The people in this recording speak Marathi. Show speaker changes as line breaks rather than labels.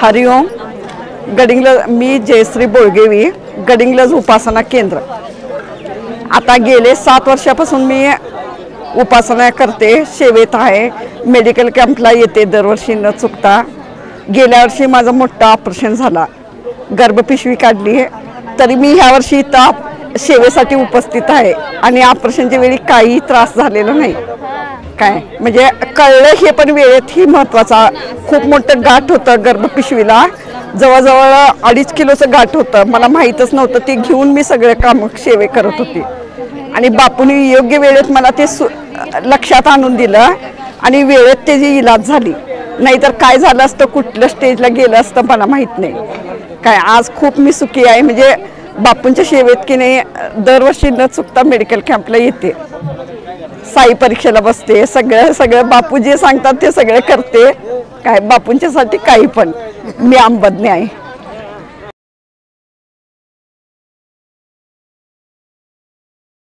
हरिओम. गडिंग्लज. मी जयश्री बोळगेवी, गडिंग्लज उपासना केंद्र. आता गेले 7 वर्षापासून मी उपासना करते, सेवेत आहे. मेडिकल कॅम्पला येते दरवर्षी न चुकता. गेल्या वर्षी माझं मोठं ऑपरेशन झाला, गर्भपिशवी काढली, तरी मी ह्या वर्षी इथं सेवेसाठी उपस्थित आहे आणि ऑपरेशनच्या वेळी काही त्रास झालेला नाही. काय म्हणजे कळलं हे पण वेळेत ही महत्त्वाचा. खूप मोठं गाठ होतं गर्भपिशवीला, जवळजवळ 2.5 किलोचं गाठ होतं. मला माहीतच नव्हतं. ते घेऊन मी सगळे काम सेवे करत होते आणि बापूंनी योग्य वेळेत मला ते लक्षात आणून दिलं आणि वेळेत त्याची इलाज झाली. नाहीतर काय झालं असतं, कुठल्या स्टेजला गेलं असतं मला माहीत नाही. काय आज खूप मी सुखी आहे. म्हणजे बापूंच्या सेवेत की नाही दरवर्षी न चुकता मेडिकल कॅम्पला येते, साई परीक्षेला बसते, सगळं बापू जे सांगतात ते सगळे करते. काय बापूंच्यासाठी काही पण मी आंबज्ञ आहे.